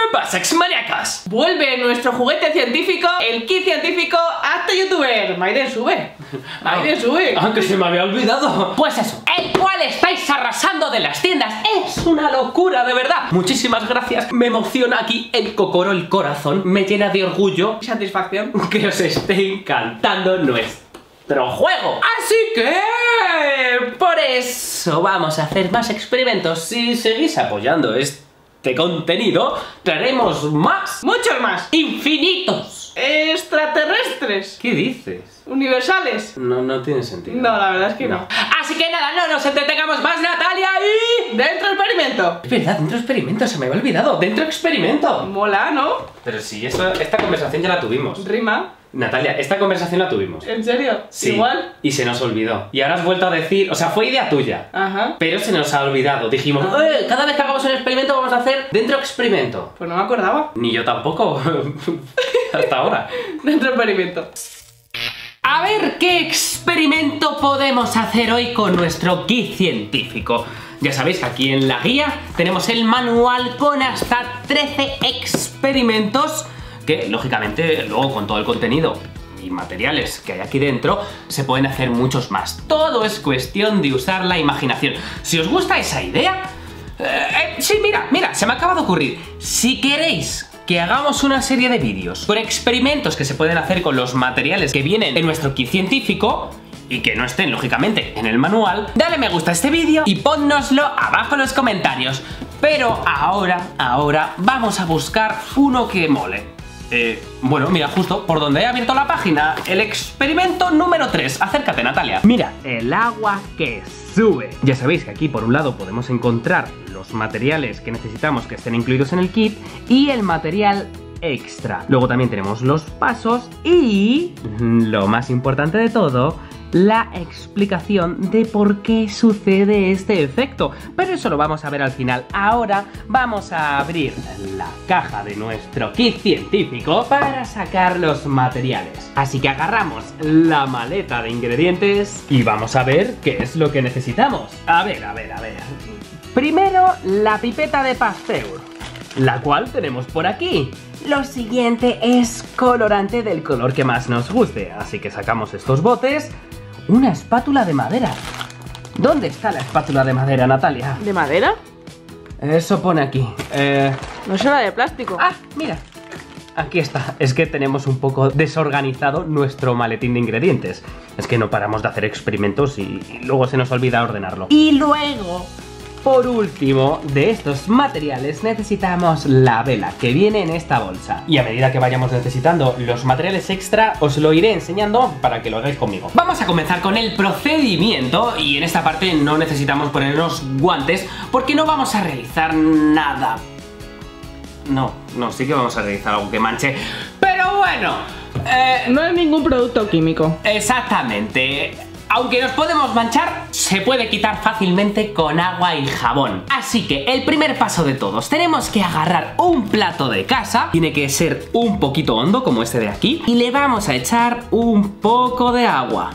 pasa, exmaniacas? Vuelve nuestro juguete científico, el kit científico hasta youtuber. Maiden sube. Maiden sube. Aunque se me había olvidado. Pues eso, el cual estáis arrasando de las tiendas. Es una locura, de verdad. Muchísimas gracias. Me emociona aquí el cocoro, el corazón. Me llena de orgullo Y satisfacción. que os esté encantando nuestro juego. Así que por eso vamos a hacer más experimentos. Si seguís apoyando este contenido, traeremos más. Muchos más. Infinitos. Extraterrestres. ¿Qué dices? Universales. No tiene sentido. No, la verdad es que no. Así que nada, no nos entretengamos más, Natalia, y... Dentro experimento. Es verdad, dentro experimento, se me había olvidado. Dentro experimento. Mola, ¿no? Pero sí, esta conversación ya la tuvimos. Rima. Natalia, esta conversación la tuvimos. ¿En serio? Sí. Igual. Y se nos olvidó. Y ahora has vuelto a decir, o sea, fue idea tuya. Ajá. Pero se nos ha olvidado. Dijimos, cada vez que hagamos un experimento vamos a hacer dentro experimento. Pues no me acordaba. Ni yo tampoco. Hasta ahora. Dentro experimento. A ver qué experimento podemos hacer hoy con nuestro kit científico. Ya sabéis que aquí en la guía tenemos el manual con hasta 13 experimentos que, lógicamente, luego con todo el contenido y materiales que hay aquí dentro, se pueden hacer muchos más. Todo es cuestión de usar la imaginación. Si os gusta esa idea... sí, mira, se me acaba de ocurrir. Si queréis que hagamos una serie de vídeos con experimentos que se pueden hacer con los materiales que vienen en nuestro kit científico y que no estén, lógicamente, en el manual, dale me gusta a este vídeo y pónnoslo abajo en los comentarios. Pero ahora vamos a buscar uno que mole. Bueno, mira, justo por donde he abierto la página, el experimento número 3. Acércate, Natalia. Mira, el agua que sube. Ya sabéis que aquí por un lado podemos encontrar los materiales que necesitamos que estén incluidos en el kit y el material extra. Luego también tenemos los pasos y, lo más importante de todo, la explicación de por qué sucede este efecto. Pero eso lo vamos a ver al final. Ahora vamos a abrir la caja de nuestro kit científico para sacar los materiales. Así que agarramos la maleta de ingredientes y vamos a ver qué es lo que necesitamos. A ver. Primero, la pipeta de Pasteur, la cual tenemos por aquí. Lo siguiente es colorante del color que más nos guste. Así que sacamos estos botes. Una espátula de madera. ¿Dónde está la espátula de madera, Natalia? ¿De madera? Eso pone aquí. No será de plástico. Ah, mira. Aquí está. Es que tenemos un poco desorganizado nuestro maletín de ingredientes. Es que no paramos de hacer experimentos y luego se nos olvida ordenarlo. Y luego, por último, de estos materiales necesitamos la vela que viene en esta bolsa. Y a medida que vayamos necesitando los materiales extra, os lo iré enseñando para que lo hagáis conmigo. Vamos a comenzar con el procedimiento y en esta parte no necesitamos ponernos guantes porque no vamos a realizar nada. No, sí que vamos a realizar algo que manche. Pero bueno, no es ningún producto químico. Exactamente. Aunque nos podemos manchar, se puede quitar fácilmente con agua y jabón. Así que el primer paso de todos, tenemos que agarrar un plato de casa. Tiene que ser un poquito hondo, como este de aquí. Y le vamos a echar un poco de agua.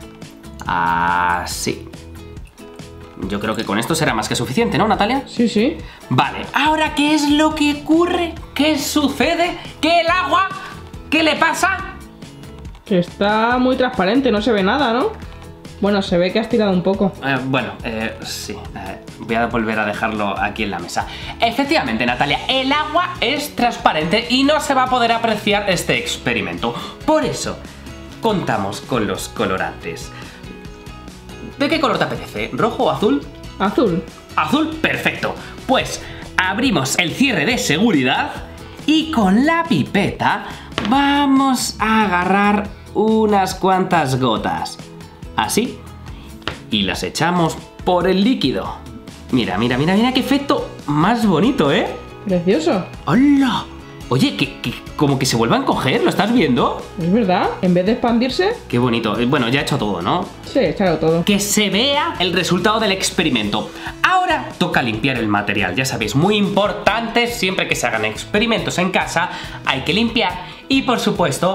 Así. Yo creo que con esto será más que suficiente, ¿no, Natalia? Sí. Vale, ahora, ¿qué es lo que ocurre? ¿Qué sucede? ¿Que el agua? ¿Qué le pasa? Que está muy transparente, no se ve nada, ¿no? Bueno, se ve que has tirado un poco. Sí. Voy a volver a dejarlo aquí en la mesa. Efectivamente, Natalia, el agua es transparente y no se va a poder apreciar este experimento. Por eso, contamos con los colorantes. ¿De qué color te apetece? ¿Rojo o azul? Azul. Azul, perfecto. Pues abrimos el cierre de seguridad y con la pipeta vamos a agarrar unas cuantas gotas. Así. Y las echamos por el líquido. Mira qué efecto más bonito, ¿eh? Precioso. ¡Hola! Oye, que como que se vuelva a encoger, ¿lo estás viendo? Es verdad, en vez de expandirse. Qué bonito. Bueno, ya he hecho todo, ¿no? Sí, échalo todo. Que se vea el resultado del experimento. Ahora toca limpiar el material. Ya sabéis, muy importante, siempre que se hagan experimentos en casa, hay que limpiar y, por supuesto,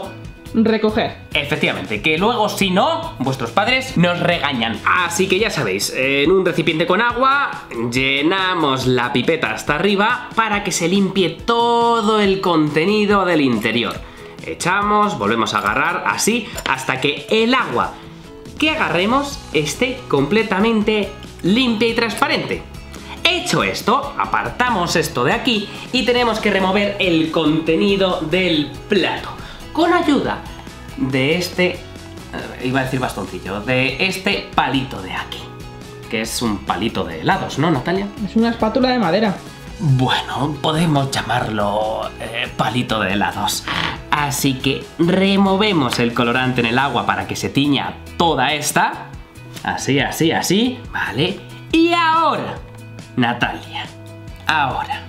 recoger. Efectivamente, que luego si no, vuestros padres nos regañan. Así que ya sabéis, en un recipiente con agua llenamos la pipeta hasta arriba para que se limpie todo el contenido del interior. Echamos, volvemos a agarrar así hasta que el agua que agarremos esté completamente limpia y transparente. Hecho esto, apartamos esto de aquí y tenemos que remover el contenido del plato con ayuda de este, iba a decir bastoncillo, de este palito de aquí, que es un palito de helados, ¿no, Natalia? Es una espátula de madera. Bueno, podemos llamarlo palito de helados. Así que removemos el colorante en el agua para que se tiña toda esta. Así, así, así, ¿vale? Y ahora, Natalia, ahora,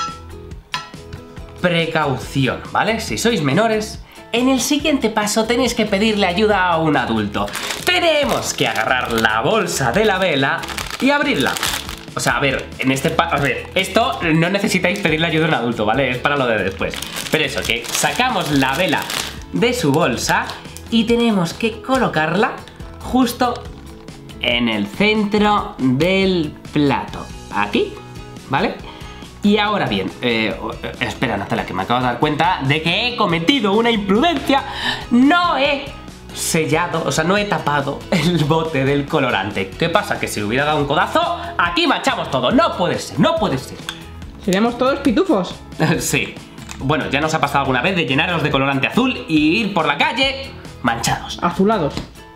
precaución, ¿vale? Si sois menores, en el siguiente paso tenéis que pedirle ayuda a un adulto. Tenemos que agarrar la bolsa de la vela y abrirla. O sea, a ver, esto no necesitáis pedirle ayuda a un adulto, ¿vale? Es para lo de después. Pero eso, que sacamos la vela de su bolsa y tenemos que colocarla justo en el centro del plato. Aquí, ¿vale? Y ahora bien, espera, Natalia, que me acabo de dar cuenta de que he cometido una imprudencia. No he sellado, o sea, no he tapado el bote del colorante. ¿Qué pasa? Que si le hubiera dado un codazo, aquí manchamos todo. No puede ser, no puede ser. Seríamos todos pitufos. Sí. Bueno, ya nos ha pasado alguna vez de llenarnos de colorante azul y ir por la calle manchados. Azulados.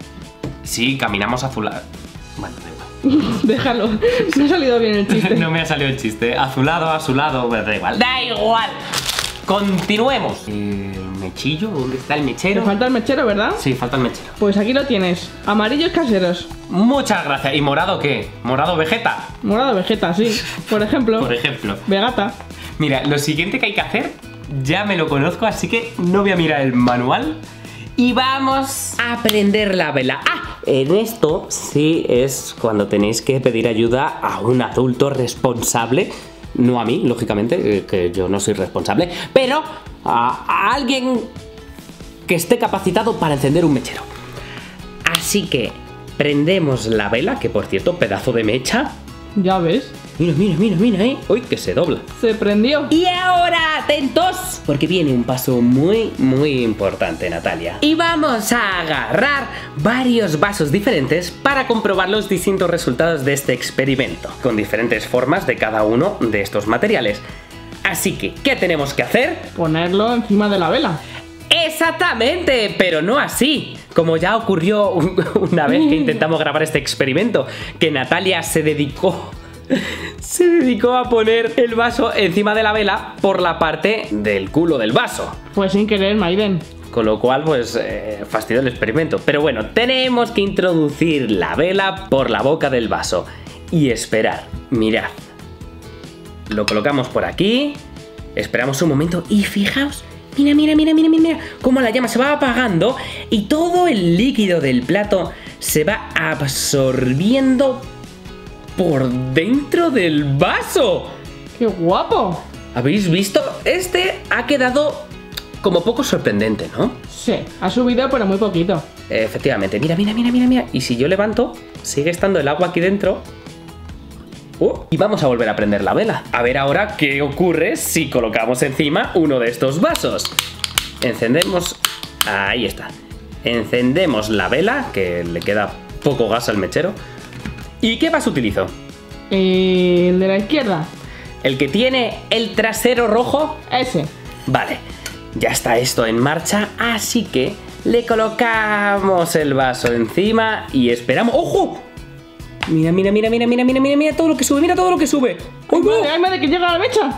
Sí, caminamos azulados. Bueno, da igual. Déjalo, no ha salido bien el chiste. No me ha salido el chiste. Azulado, azulado, bueno, da igual. ¡Da igual! Continuemos. ¿El mechillo? ¿Dónde está el mechero? Te falta el mechero, ¿verdad? Sí, falta el mechero. Pues aquí lo tienes. Amarillos caseros. Muchas gracias. ¿Y morado qué? ¿Morado Vegeta? Morado Vegeta, sí. Por ejemplo. Por ejemplo. Vegata. Mira, lo siguiente que hay que hacer, ya me lo conozco, así que no voy a mirar el manual. Y vamos a prender la vela. ¡Ah! En esto sí es cuando tenéis que pedir ayuda a un adulto responsable. No a mí, lógicamente, que yo no soy responsable, pero a alguien que esté capacitado para encender un mechero. Así que prendemos la vela, que por cierto, pedazo de mecha. Ya ves. Mira, mira, mira, mira, ¡Uy, que se dobla! Se prendió. Y ahora, atentos, porque viene un paso muy, muy importante, Natalia. Y vamos a agarrar varios vasos diferentes para comprobar los distintos resultados de este experimento, con diferentes formas de cada uno de estos materiales. Así que, ¿qué tenemos que hacer? Ponerlo encima de la vela. Exactamente, pero no así, como ya ocurrió una vez que intentamos grabar este experimento, que Natalia se dedicó a poner el vaso encima de la vela por la parte del culo del vaso. Pues sin querer, Maiden. Con lo cual, pues, fastidió el experimento. Pero bueno, tenemos que introducir la vela por la boca del vaso y esperar. Mirad. Lo colocamos por aquí, esperamos un momento y fijaos. Mira, mira, mira, mira, mira, cómo la llama se va apagando y todo el líquido del plato se va absorbiendo por dentro del vaso. ¡Qué guapo! ¿Habéis visto? Este ha quedado como poco sorprendente, ¿no? Sí, ha subido pero muy poquito. Efectivamente, mira, mira, mira, mira, mira. Y si yo levanto, sigue estando el agua aquí dentro. Y vamos a volver a prender la vela. A ver ahora qué ocurre si colocamos encima uno de estos vasos. Encendemos... Ahí está. Encendemos la vela, que le queda poco gas al mechero. ¿Y qué vaso utilizo? El de la izquierda. ¿El que tiene el trasero rojo? Ese. Vale, ya está esto en marcha, así que le colocamos el vaso encima y esperamos... ¡Ojo! Mira, mira, mira, mira, mira, mira, mira, mira todo lo que sube, mira todo lo que sube. ¡Ay, madre, que llega la mecha!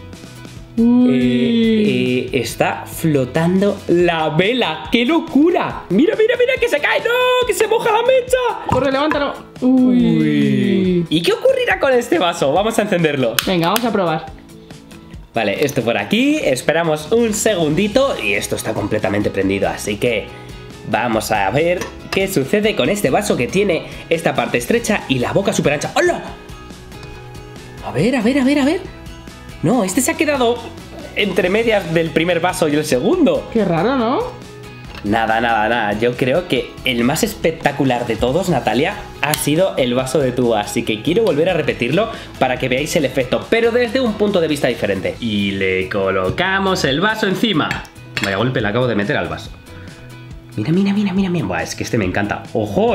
Está flotando la vela. ¡Qué locura! ¡Mira, mira, mira que se cae! ¡No! ¡Que se moja la mecha! ¡Corre, levántalo! Uy. ¿Y qué ocurrirá con este vaso? Vamos a encenderlo. Venga, vamos a probar. Vale, esto por aquí. Esperamos un segundito y esto está completamente prendido, así que vamos a ver qué sucede con este vaso que tiene esta parte estrecha y la boca súper ancha. ¡Hola! A ver, a ver, a ver, a ver. No, este se ha quedado entre medias del primer vaso y el segundo. Qué raro, ¿no? Nada. Yo creo que el más espectacular de todos, Natalia, ha sido el vaso de tuba. Así que quiero volver a repetirlo para que veáis el efecto, pero desde un punto de vista diferente. Y le colocamos el vaso encima. Vaya golpe le acabo de meter al vaso. Mira. Buah, es que este me encanta. ¡Ojo,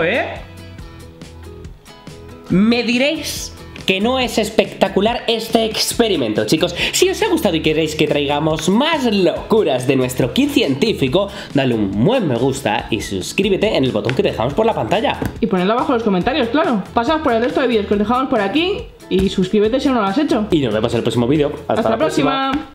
Me diréis que no es espectacular este experimento, chicos. Si os ha gustado y queréis que traigamos más locuras de nuestro kit científico, dale un buen me gusta y suscríbete en el botón que te dejamos por la pantalla. Y ponedlo abajo en los comentarios, claro. Pasad por el resto de vídeos que os dejamos por aquí y suscríbete si no lo has hecho. Y nos vemos en el próximo vídeo. Hasta la próxima.